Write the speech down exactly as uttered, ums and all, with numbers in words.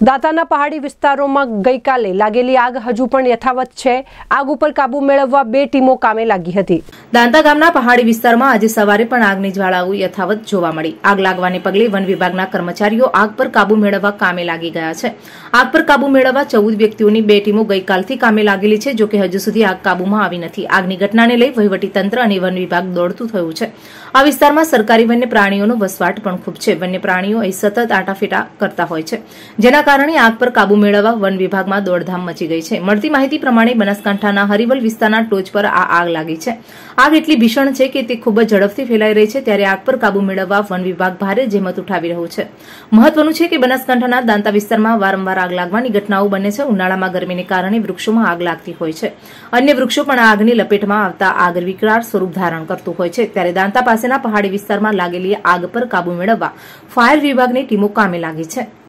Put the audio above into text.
દાંતાના પહાડી વિસ્તારોમાં ગઈકાલે લાગેલી આગ હજુ પણ યથાવત છે। આગ ઉપર કાબુ મેળવવા બે ટીમો કામે લાગી હતી। દાંતા ગામના પહાડી વિસ્તારમાં આજે સવારે પણ આગની જ્વાળાઓ યથાવત જોવા મળી। આગ લાગવાને પગલે વન વિભાગના કર્મચારીઓ આગ પર કાબુ મેળવવા કામે લાગી ગયા છે। આગ પર કાબુ મેળવવા ચૌદ વ્યક્તિઓની બે ટીમો ગઈકાલથી કામે લાગેલી છે। જો કે હજુ સુધી આગ કાબુમાં આવી નથી। આગની ઘટનાને લઈ વહીવટીતંત્ર અને વન વિભાગ દોડતું થયું છે। આ વિસ્તારમાં સરકારી વન્ય પ્રાણીઓનો વસવાટ પણ ખૂબ છે। વન્ય પ્રાણીઓ અહીં સતત આટાફેટા કરતા હોય છે, જેના કારણે આગ પર કાબુ મેળવવા વન વિભાગમાં દોડધામ મચી ગઈ છે। મળતી માહિતી પ્રમાણે બનાસકાંઠાના હરિવલ વિસ્તારના ટોચ પર આ આગ લાગી છે। આગ એટલી ભીષણ છે કે તે ખૂબ જ ઝડપથી ફેલાઈ રહી છે, ત્યારે આગ પર કાબુ મેળવવા વન વિભાગ ભારે જહેમત ઉઠાવી રહ્યું છે। મહત્વનું છે કે બનાસકાંઠાના દાંતા વિસ્તારમાં વારંવાર આગ લાગવાની ઘટનાઓ બને છે। ઉનાળામાં ગરમીને કારણે વૃક્ષોમાં આગ લાગતી હોય છે। અન્ય વૃક્ષો પણ આગની લપેટમાં આવતા આગ વિકરાળ સ્વરૂપ ધારણ કરતું હોય છે। ત્યારે દાંતા પાસેના પહાડી વિસ્તારમાં લાગેલી આગ પર કાબુ મેળવવા ફાયર વિભાગની ટીમો કામે લાગી છે।